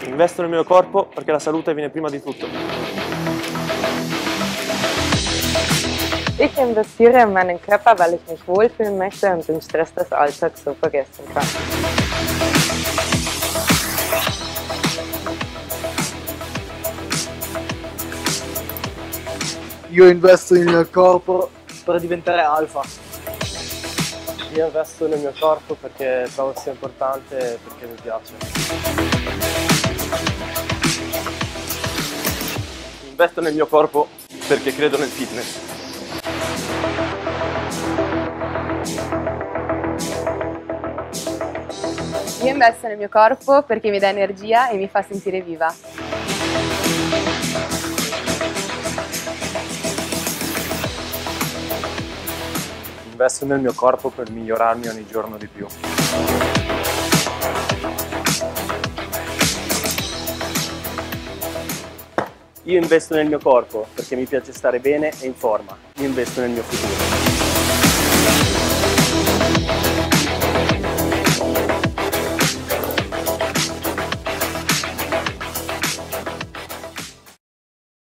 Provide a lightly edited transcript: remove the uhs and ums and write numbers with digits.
Investo nel mio corpo perché la salute viene prima di tutto. Ich investiere in meinen Körper, weil ich mich wohlfühlen möchte und den Stress des Alltags so vergessen kann. Io investo nel mio corpo per diventare alfa. Io investo nel mio corpo perché trovo sia importante e perché mi piace. Investo nel mio corpo perché credo nel fitness. Io investo nel mio corpo perché mi dà energia e mi fa sentire viva. Investo nel mio corpo per migliorarmi ogni giorno di più. Io investo nel mio corpo perché mi piace stare bene e in forma. Io investo nel mio futuro.